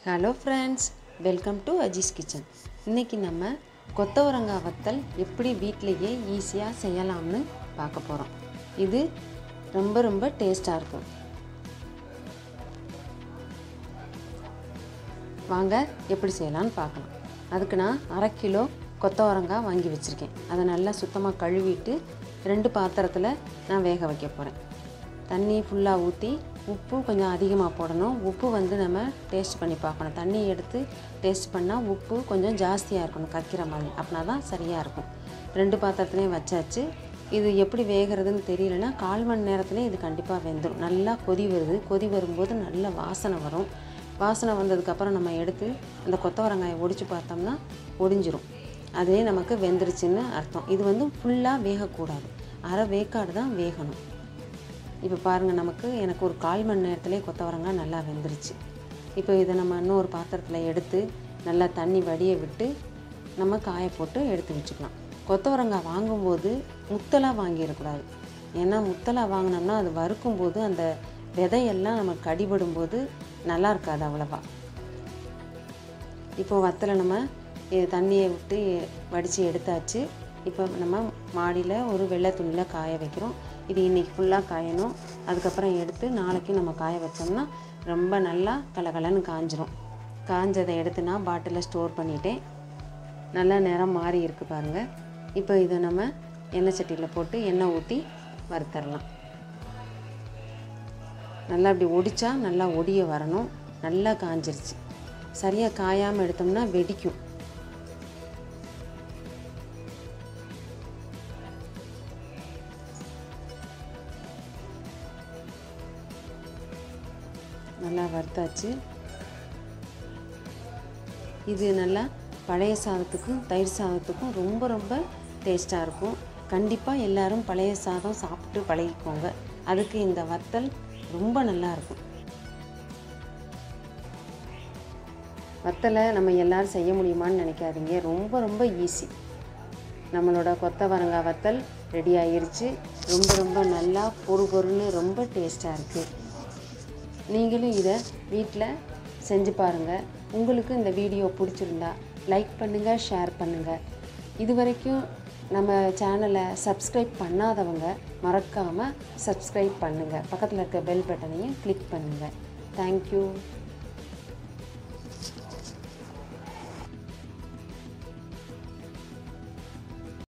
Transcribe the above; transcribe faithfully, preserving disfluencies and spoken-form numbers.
Hello friends, welcome to Aziz kitchen. இன்றைக்கி நம்ம கொத்தவரங்காய் வத்தல் எப்படி வீட்டிலையே ஈஸியாக செய்யலாம்னு பார்க்க போகிறோம். இது ரொம்ப ரொம்ப டேஸ்ட்டாக இருக்கும். வாங்க எப்படி செய்யலான்னு பார்க்கலாம். அதுக்கு நான் அரை கிலோ கொத்தவரங்காய் வாங்கி வச்சுருக்கேன். அதை நல்லா சுத்தமாக கழுவிட்டு ரெண்டு பாத்திரத்தில் நான் வேக வைக்க போகிறேன். தண்ணி ஃபுல்லாக ஊற்றி உப்பு கொஞ்சம் அதிகமாக போடணும். உப்பு வந்து நம்ம டேஸ்ட் பண்ணி பார்க்கணும். தண்ணி எடுத்து டேஸ்ட் பண்ணால் உப்பு கொஞ்சம் ஜாஸ்தியாக இருக்கணும், கக்கிற மாதிரி. அப்படின்னா தான் சரியாக இருக்கும். ரெண்டு பாத்திரத்துலேயும் வச்சாச்சு. இது எப்படி வேகிறதுன்னு தெரியலன்னா கால் மணி நேரத்துலேயே இது கண்டிப்பாக வெந்துடும். நல்லா கொதி வருது. கொதி வரும்போது நல்ல வாசனை வரும். வாசனை வந்ததுக்கப்புறம் நம்ம எடுத்து அந்த கொத்தவரங்காயை ஒடிச்சு பார்த்தோம்னா ஒடிஞ்சிரும். அதே நமக்கு வெந்துருச்சுன்னு அர்த்தம். இது வந்து ஃபுல்லாக வேகக்கூடாது, அரை வேக்காடு தான் வேகணும். இப்போ பாருங்கள், நமக்கு எனக்கு ஒரு கால் மணி நேரத்துலேயே கொத்தவரங்காய் நல்லா வெந்துருச்சு. இப்போ இதை நம்ம இன்னொரு பாத்திரத்தில் எடுத்து நல்லா தண்ணி வடிய விட்டு நம்ம காய போட்டு எடுத்து வச்சுக்கலாம். கொத்தவரங்காய் வாங்கும்போது முத்தலாக வாங்கிடக்கூடாது. ஏன்னா முத்தலாக வாங்கினோம்னா அது வறுக்கும்போது அந்த விதையெல்லாம் நமக்கு கடிபடும்போது நல்லா இருக்காது அவ்வளவா. இப்போ வத்தலை நம்ம தண்ணியை விட்டு வடித்து எடுத்தாச்சு. இப்போ நம்ம மாடியில் ஒரு வெள்ளை துணியில் காய வைக்கிறோம். இது இன்றைக்கி ஃபுல்லாக காயணும். அதுக்கப்புறம் எடுத்து நாளைக்கு நம்ம காய வச்சோம்னா ரொம்ப நல்லா கலகலன்னு காஞ்சிரும். காஞ்சதை எடுத்து நான் பாட்டிலில் ஸ்டோர் பண்ணிட்டேன். நல்லா நிறம் மாறி இருக்குது பாருங்கள். இப்போ இதை நம்ம எண்ணெய் சட்டியில் போட்டு எண்ணெய் ஊற்றி வறுத்தரலாம். நல்லா இப்படி ஒடிச்சா நல்லா ஒடிய வரணும். நல்லா காஞ்சிருச்சு. சரியாக காயாமல் எடுத்தோம்னா வெடிக்கும். நல்லா வறுத்தாச்சு. இது நல்லா பழைய சாதத்துக்கும் தயிர் சாதத்துக்கும் ரொம்ப ரொம்ப டேஸ்ட்டாக இருக்கும். கண்டிப்பாக எல்லோரும் பழைய சாதம் சாப்பிட்டு பழகிக்கோங்க. அதுக்கு இந்த வத்தல் ரொம்ப நல்லாயிருக்கும். வத்தலை நம்ம எல்லோரும் செய்ய முடியுமான்னு நினைக்காதீங்க. ரொம்ப ரொம்ப ஈஸி. நம்மளோட கொத்தவரங்காய் வத்தல் ரெடி ஆகிருச்சு. ரொம்ப ரொம்ப நல்லா பொறு பொருன்னு ரொம்ப டேஸ்ட்டாக இருக்குது. நீங்களும் இதை வீட்டில் செஞ்சு பாருங்கள். உங்களுக்கு இந்த வீடியோ பிடிச்சிருந்தா லைக் பண்ணுங்கள், ஷேர் பண்ணுங்கள். இது வரைக்கும் நம்ம சேனலை சப்ஸ்கிரைப் பண்ணாதவங்க மறக்காமல் சப்ஸ்கிரைப் பண்ணுங்கள். பக்கத்தில் இருக்க பெல் பட்டனையும் கிளிக் பண்ணுங்கள். தேங்க்யூ.